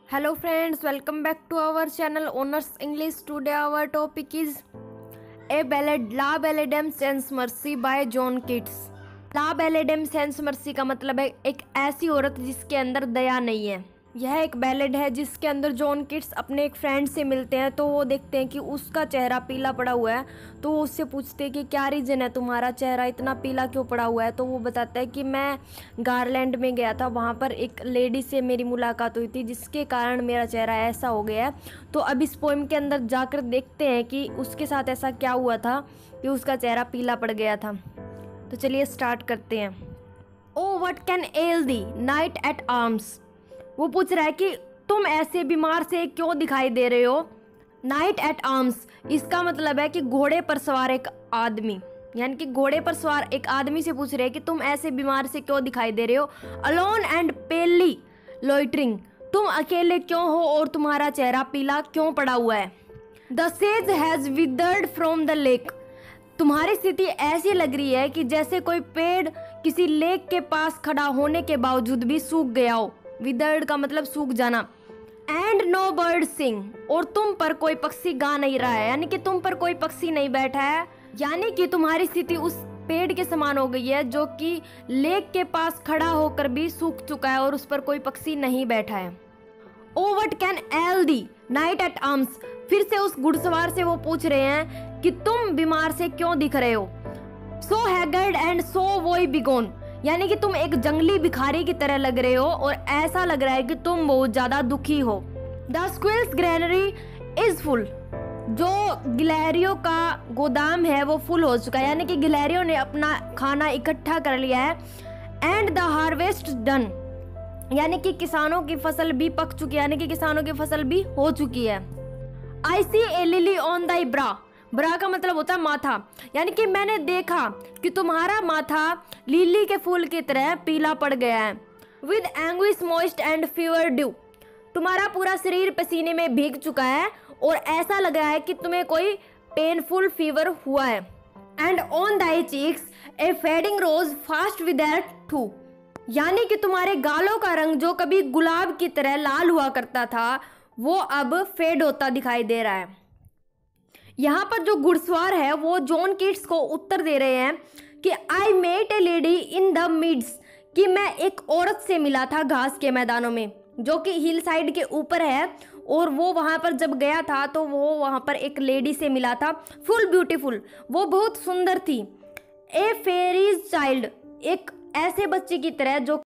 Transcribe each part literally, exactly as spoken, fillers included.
Hello friends, welcome back to our channel Honors English. Today our topic is A Ballad, La Ballade Sans Mercy by John Keats. La belle dame sans mercy का मतलब है एक ऐसी औरत जिसके अंदर दया नहीं है। यह एक बैलेड है जिसके अंदर जॉन किट्स अपने एक फ्रेंड से मिलते हैं तो वो देखते हैं कि उसका चेहरा पीला पड़ा हुआ है। तो वो उससे पूछते हैं कि क्या रीज़न है, तुम्हारा चेहरा इतना पीला क्यों पड़ा हुआ है। तो वो बताता है कि मैं गारलैंड में गया था, वहाँ पर एक लेडी से मेरी मुलाकात हुई थी जिसके कारण मेरा चेहरा ऐसा हो गया है। तो अब इस पोएम के अंदर जाकर देखते हैं कि उसके साथ ऐसा क्या हुआ था कि उसका चेहरा पीला पड़ गया था। तो चलिए स्टार्ट करते हैं। O what can ail thee knight at arms. वो पूछ रहा है कि तुम ऐसे बीमार से क्यों दिखाई दे रहे हो। नाइट एट आर्म्स इसका मतलब है कि घोड़े पर सवार एक आदमी, यानी कि घोड़े पर सवार एक आदमी से पूछ रहे हैं कि तुम ऐसे बीमार से क्यों दिखाई दे रहे हो। अलोन एंड पेली लोइटरिंग, तुम अकेले क्यों हो और तुम्हारा चेहरा पीला क्यों पड़ा हुआ है। द सेज has withered from the lake, तुम्हारी स्थिति ऐसी लग रही है कि जैसे कोई पेड़ किसी लेक के पास खड़ा होने के बावजूद भी सूख गया हो। विदर्ड का मतलब सूख जाना। एंड नो बर्ड सिंग, और तुम पर कोई पक्षी गा नहीं रहा है, यानी कि तुम पर कोई पक्षी नहीं बैठा है, यानी कि तुम्हारी स्थिति उस पेड़ के समान हो गई है जो कि लेक के पास खड़ा होकर भी सूख चुका है और उस पर कोई पक्षी नहीं बैठा है। O what can ail thee knight at arms, फिर से उस घुड़सवार से वो पूछ रहे हैं कि तुम बीमार से क्यों दिख रहे हो। सो हैगर्ड एंड सो वोई बिगोन, यानी कि तुम एक जंगली भिखारी की तरह लग रहे हो और ऐसा लग रहा है कि तुम बहुत ज्यादा दुखी हो। The squirrel's granary is full, जो गिलहरियों का गोदाम है वो फुल हो चुका है, यानी कि गिलहरियों ने अपना खाना इकट्ठा कर लिया है। एंड द हार्वेस्ट डन, यानी कि किसानों की फसल भी पक चुकी है, यानी कि किसानों की फसल भी हो चुकी है। आई सी ए लिली ऑन दाई ब्रा, ब्रा का मतलब होता है माथा, यानी कि मैंने देखा कि तुम्हारा माथा लिली के फूल की तरह पीला पड़ गया है। With anguish moist and fever dew, तुम्हारा पूरा शरीर पसीने में भीग चुका है और ऐसा लग रहा है कि तुम्हें कोई पेनफुल फीवर हुआ है। And on thy cheeks a fading rose fast with too, यानी कि तुम्हारे गालों का रंग जो कभी गुलाब की तरह लाल हुआ करता था वो अब फेड होता दिखाई दे रहा है। यहाँ पर जो घुड़सवार है वो जॉन कीट्स को उत्तर दे रहे हैं कि I met a lady in the meads, कि मैं एक औरत से मिला था घास के मैदानों में जो कि हिल साइड के ऊपर है, और वो वहाँ पर जब गया था तो वो वहाँ पर एक लेडी से मिला था, फुल ब्यूटीफुल, वो बहुत सुंदर थी। ए फेरीज चाइल्ड, एक ऐसे बच्चे की तरह जो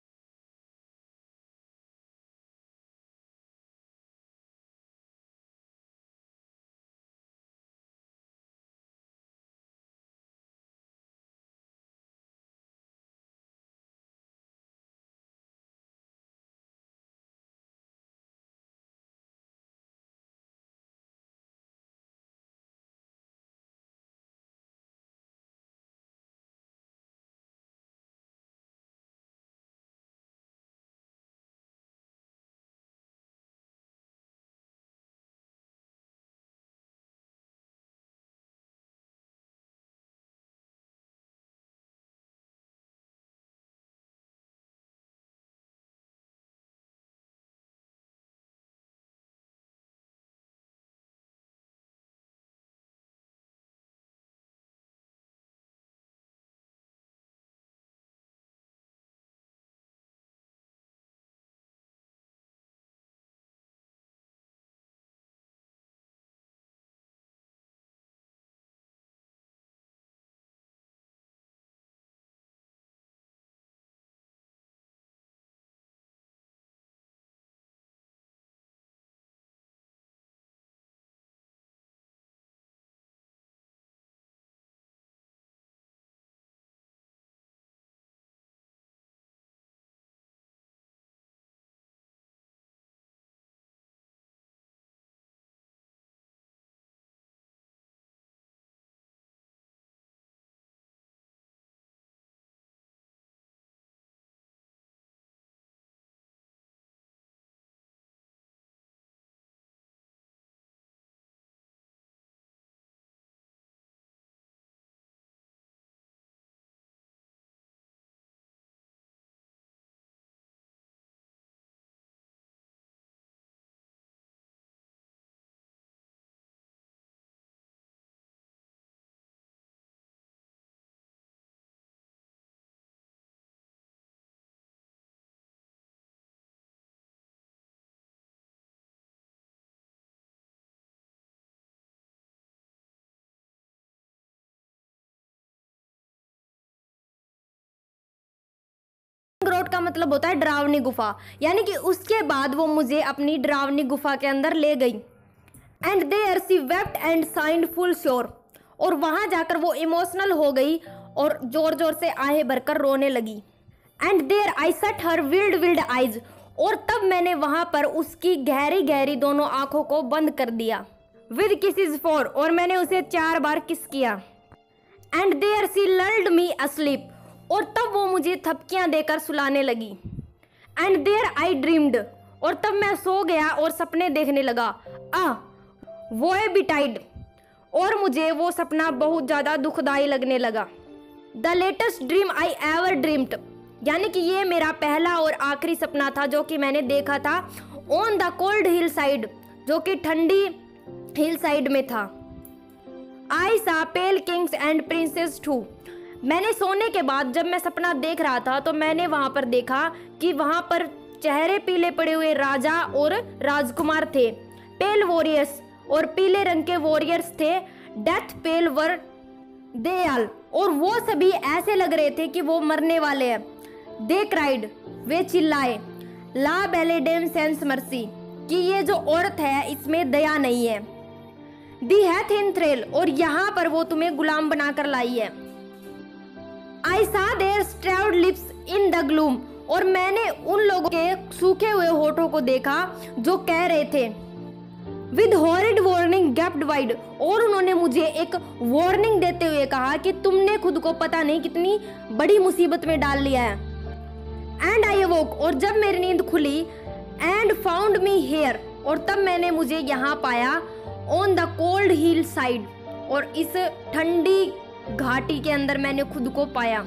स्पॉट का मतलब होता है डरावनी गुफा, यानी कि उसके बाद वो मुझे अपनी डरावनी गुफा के अंदर ले गई। And there she wept and sighed full sure, और वहाँ जाकर वो इमोशनल हो गई और जोर जोर से आहें भरकर रोने लगी। एंड देयर आई सट हर विल्ड विल्ड आइज, और तब मैंने वहाँ पर उसकी गहरी गहरी दोनों आंखों को बंद कर दिया। विद किसेस फॉर, और मैंने उसे चार बार किस किया। And there she lulled me asleep, और तब वो मुझे थपकियां देकर सुलाने लगी। एंड देयर आई ड्रीम्ड, और तब मैं सो गया और सपने देखने लगा। आ वो है बिटाइड, और मुझे वो सपना बहुत ज़्यादा दुखदाई लगने लगा। The latest dream I ever dreamed, यानी कि ये मेरा पहला और आखिरी सपना था जो कि मैंने देखा था। On the cold hill side, जो कि ठंडी हिल साइड में था। I saw pale kings and princes too, मैंने सोने के बाद जब मैं सपना देख रहा था तो मैंने वहाँ पर देखा कि वहाँ पर चेहरे पीले पड़े हुए राजा और राजकुमार थे। पेल वॉरियर्स, और पीले रंग के वॉरियर्स थे। Death pail were they all, और वो सभी ऐसे लग रहे थे कि वो मरने वाले हैं। दे क्राइड, वे चिल्लाए। ला बेलेडेम सेंस मर्सी, कि ये जो औरत है इसमें दया नहीं है। दी हैथ इन थ्रेल, और यहाँ पर वो तुम्हें गुलाम बनाकर लाई है। I saw their starved lips in the gloom, और मैंने उन लोगों के सूखे हुए होठों को देखा जो कह रहे थे। With horrid warning gaped wide, और उन्होंने मुझे एक वार्निंग देते हुए कहा कि तुमने खुद को पता नहीं कितनी बड़ी मुसीबत में डाल लिया है। एंड आई अवोक, और जब मेरी नींद खुली। एंड फाउंड मी हेयर, और तब मैंने मुझे यहाँ पाया। On the cold hill side, और इस ठंडी घाटी के अंदर मैंने खुद को पाया।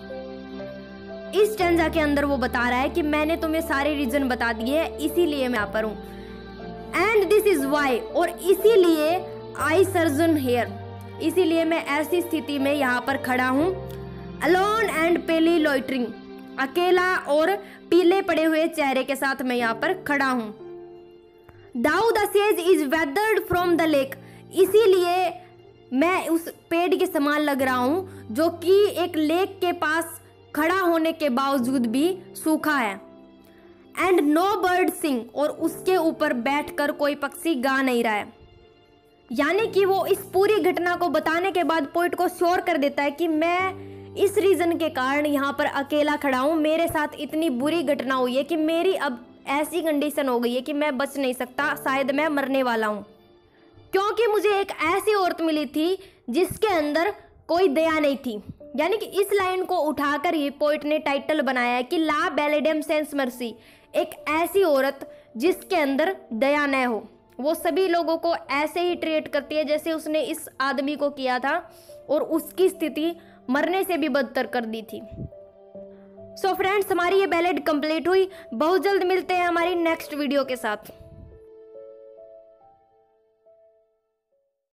इस स्टैंजा के अंदर वो बता रहा है कि मैंने तुम्हें सारे रीजन बता दिए हैं, इसीलिए मैं यहाँ पर हूँ। एंड दिस इज वाई, और इसीलिए आई सर्जन हेयर, इसीलिए मैं ऐसी स्थिति में यहाँ पर खड़ा हूँ। अलोन एंड पेली लॉइटरिंग, अकेला और पीले पड़े हुए चेहरे के साथ मैं यहाँ पर खड़ा हूँ। दाऊ द सेज is withered from the lake, इसीलिए मैं उस पेड़ के समान लग रहा हूँ जो कि एक लेक के पास खड़ा होने के बावजूद भी सूखा है। एंड नो बर्ड सिंग, और उसके ऊपर बैठकर कोई पक्षी गा नहीं रहा है। यानी कि वो इस पूरी घटना को बताने के बाद पोइट को श्योर कर देता है कि मैं इस रीजन के कारण यहाँ पर अकेला खड़ा हूँ। मेरे साथ इतनी बुरी घटना हुई है कि मेरी अब ऐसी कंडीशन हो गई है कि मैं बच नहीं सकता, शायद मैं मरने वाला हूँ। क्योंकि मुझे एक ऐसी औरत मिली थी जिसके अंदर कोई दया नहीं थी। यानी कि इस लाइन को उठाकर ही पोइट ने टाइटल बनाया है कि ला बेलेडेम सेंस मर्सी, एक ऐसी औरत जिसके अंदर दया न हो। वो सभी लोगों को ऐसे ही ट्रीट करती है जैसे उसने इस आदमी को किया था, और उसकी स्थिति मरने से भी बदतर कर दी थी। सो so फ्रेंड्स, हमारी ये बैलेड कंप्लीट हुई। बहुत जल्द मिलते हैं हमारी नेक्स्ट वीडियो के साथ।